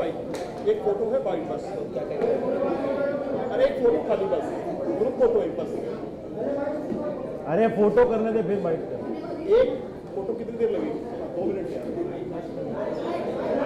भाई, एक फोटो है भाई बस। क्या कहेंगे? अरे एक फोटो खाली बस, ग्रुप फोटो एक बस। अरे फोटो करने दे फिर बाइट कर। एक फोटो कितनी देर लगेगी? 2 मिनट यार।